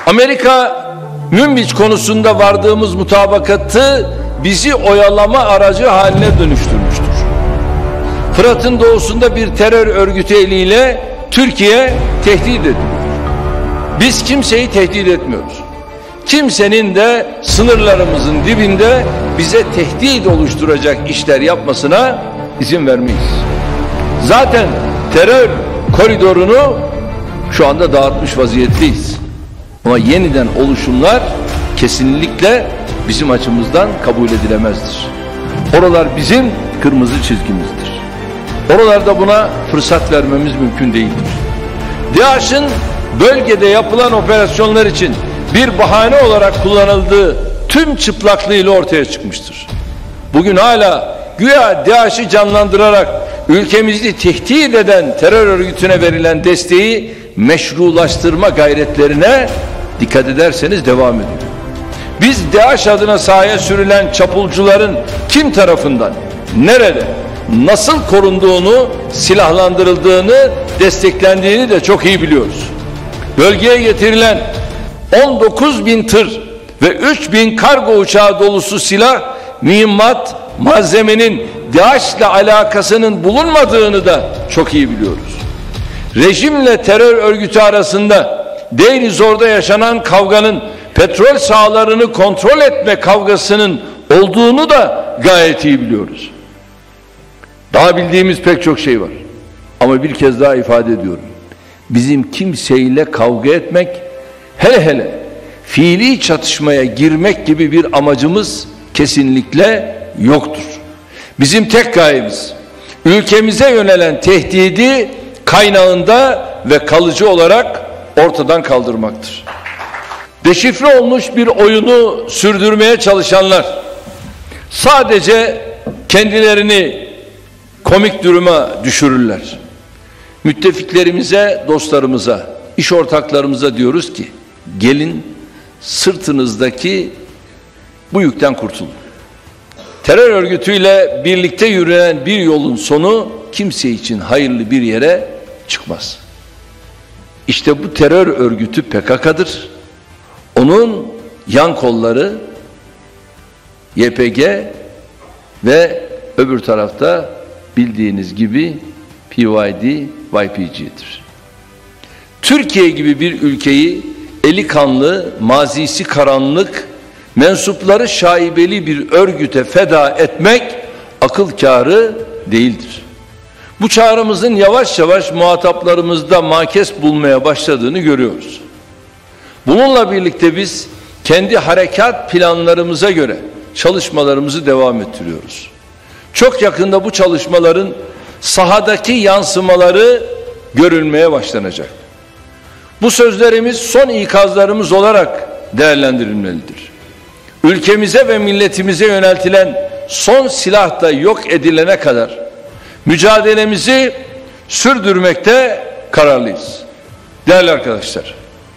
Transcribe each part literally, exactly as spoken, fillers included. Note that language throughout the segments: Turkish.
Amerika Münbiç konusunda vardığımız mutabakatı bizi oyalama aracı haline dönüştürmüştür. Fırat'ın doğusunda bir terör örgütü eliyle Türkiye tehdit ediliyor. Biz kimseyi tehdit etmiyoruz. Kimsenin de sınırlarımızın dibinde bize tehdit oluşturacak işler yapmasına izin vermeyiz. Zaten terör koridorunu şu anda dağıtmış vaziyetteyiz. Ama yeniden oluşumlar kesinlikle bizim açımızdan kabul edilemezdir. Oralar bizim kırmızı çizgimizdir. Oralarda buna fırsat vermemiz mümkün değildir. DAEŞ'in bölgede yapılan operasyonlar için bir bahane olarak kullanıldığı tüm çıplaklığıyla ortaya çıkmıştır. Bugün hala güya DAEŞ'i canlandırarak ülkemizi tehdit eden terör örgütüne verilen desteği meşrulaştırma gayretlerine dikkat ederseniz devam ediyor. Biz DAEŞ adına sahaya sürülen çapulcuların kim tarafından, nerede, nasıl korunduğunu, silahlandırıldığını, desteklendiğini de çok iyi biliyoruz. Bölgeye getirilen on dokuz bin tır ve üç bin kargo uçağı dolusu silah, mühimmat, malzemenin DAEŞ'le alakasının bulunmadığını da çok iyi biliyoruz. Rejimle terör örgütü arasında Deir Zor'da yaşanan kavganın petrol sahalarını kontrol etme kavgasının olduğunu da gayet iyi biliyoruz. Daha bildiğimiz pek çok şey var. Ama bir kez daha ifade ediyorum. Bizim kimseyle kavga etmek, hele hele fiili çatışmaya girmek gibi bir amacımız kesinlikle yoktur. Bizim tek gayemiz ülkemize yönelen tehdidi kaynağında ve kalıcı olarak ortadan kaldırmaktır. Deşifre olmuş bir oyunu sürdürmeye çalışanlar sadece kendilerini komik duruma düşürürler. Müttefiklerimize, dostlarımıza, iş ortaklarımıza diyoruz ki gelin sırtınızdaki bu yükten kurtulun. Terör örgütüyle birlikte yürüyen bir yolun sonu kimse için hayırlı bir yere çıkmaz. İşte bu terör örgütü P K K'dır. Onun yan kolları Y P G ve öbür tarafta bildiğiniz gibi P Y D, Y P G'dir. Türkiye gibi bir ülkeyi eli kanlı, mazisi karanlık, mensupları şaibeli bir örgüte feda etmek akıl kârı değildir. Bu çağrımızın yavaş yavaş muhataplarımızda makes bulmaya başladığını görüyoruz. Bununla birlikte biz kendi harekat planlarımıza göre çalışmalarımızı devam ettiriyoruz. Çok yakında bu çalışmaların sahadaki yansımaları görülmeye başlanacak. Bu sözlerimiz son ikazlarımız olarak değerlendirilmelidir. Ülkemize ve milletimize yöneltilen son silah da yok edilene kadar mücadelemizi sürdürmekte kararlıyız. Değerli arkadaşlar,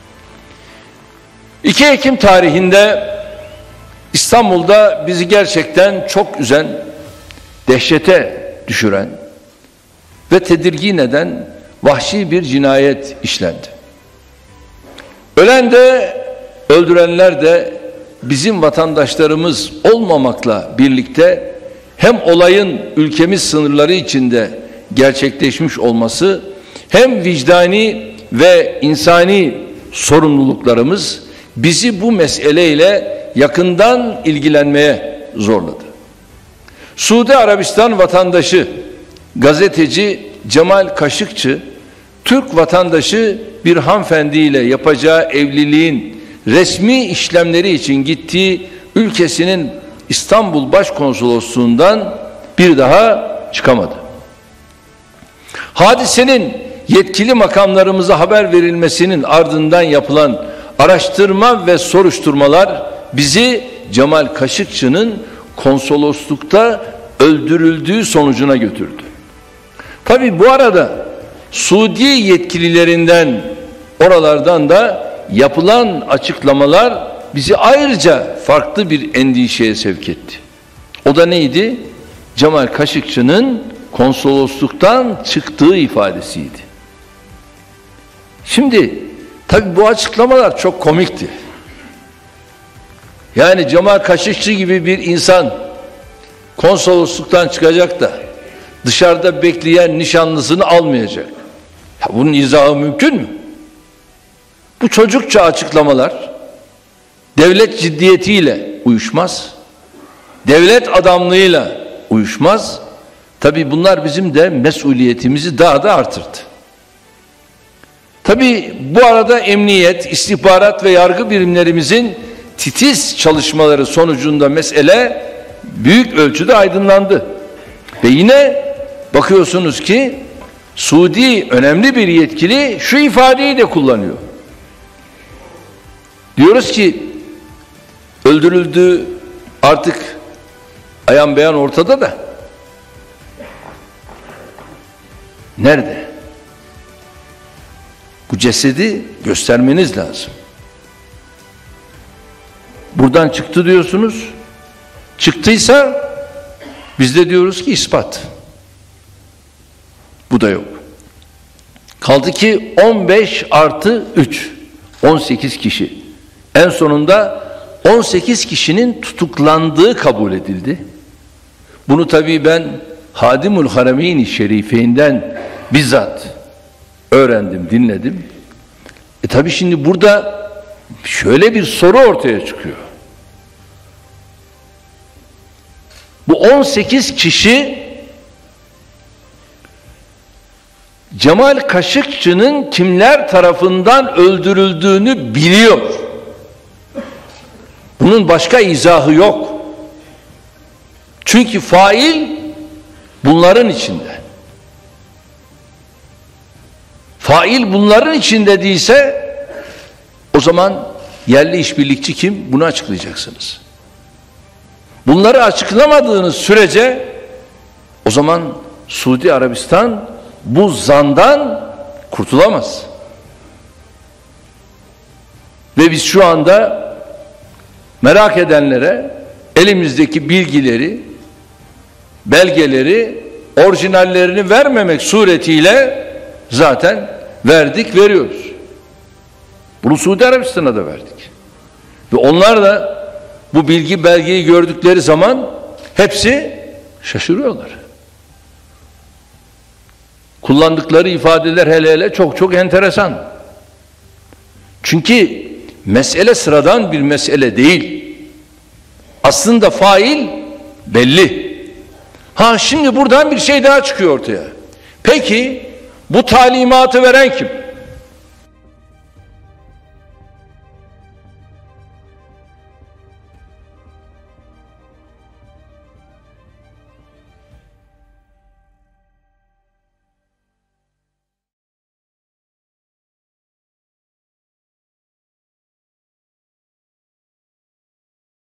iki Ekim tarihinde İstanbul'da bizi gerçekten çok üzen, dehşete düşüren ve tedirgin eden vahşi bir cinayet işlendi. Ölen de öldürenler de bizim vatandaşlarımız olmamakla birlikte hem olayın ülkemiz sınırları içinde gerçekleşmiş olması hem vicdani ve insani sorumluluklarımız bizi bu meseleyle yakından ilgilenmeye zorladı. Suudi Arabistan vatandaşı gazeteci Cemal Kaşıkçı, Türk vatandaşı bir hanımefendiyle yapacağı evliliğin resmi işlemleri için gittiği ülkesinin İstanbul Başkonsolosluğundan bir daha çıkamadı. Hadisenin yetkili makamlarımıza haber verilmesinin ardından yapılan araştırma ve soruşturmalar bizi Cemal Kaşıkçı'nın konsoloslukta öldürüldüğü sonucuna götürdü. Tabii bu arada Suudi yetkililerinden, oralardan da yapılan açıklamalar bizi ayrıca farklı bir endişeye sevk etti. O da neydi? Cemal Kaşıkçı'nın konsolosluktan çıktığı ifadesiydi. Şimdi Tabii bu açıklamalar çok komikti. Yani Cemal Kaşıkçı gibi bir insan konsolosluktan çıkacak da dışarıda bekleyen nişanlısını almayacak. Ya bunun izahı mümkün mü? Bu çocukça açıklamalar devlet ciddiyetiyle uyuşmaz. Devlet adamlığıyla uyuşmaz. Tabii bunlar bizim de mesuliyetimizi daha da artırdı. Tabii bu arada emniyet, istihbarat ve yargı birimlerimizin titiz çalışmaları sonucunda mesele büyük ölçüde aydınlandı. Ve yine bakıyorsunuz ki Suudi önemli bir yetkili şu ifadeyi de kullanıyor. Diyoruz ki öldürüldü, artık ayan beyan ortada da nerede? Bu cesedi göstermeniz lazım. Buradan çıktı diyorsunuz. Çıktıysa biz de diyoruz ki ispat. Bu da yok. Kaldı ki on beş artı üç, on sekiz kişi. En sonunda on sekiz kişinin tutuklandığı kabul edildi. Bunu tabii ben Hadimul Harameyn-i Şerife'inden bizzat öğrendim, dinledim. E tabii şimdi burada şöyle bir soru ortaya çıkıyor. Bu on sekiz kişi Cemal Kaşıkçı'nın kimler tarafından öldürüldüğünü biliyor. Bunun başka izahı yok. Çünkü fail bunların içinde. Fail bunların içinde değilse o zaman yerli işbirlikçi kim? Bunu açıklayacaksınız. Bunları açıklamadığınız sürece o zaman Suudi Arabistan bu zandan kurtulamaz. Ve biz şu anda merak edenlere elimizdeki bilgileri, belgeleri, orijinallerini vermemek suretiyle zaten verdik, veriyoruz. Bunu Suudi Arabistan'a da verdik. Ve onlar da bu bilgi belgeyi gördükleri zaman hepsi şaşırıyorlar. Kullandıkları ifadeler hele hele çok çok enteresan. Çünkü mesele sıradan bir mesele değil. Aslında fail belli. Ha şimdi buradan bir şey daha çıkıyor ortaya. Peki bu talimatı veren kim?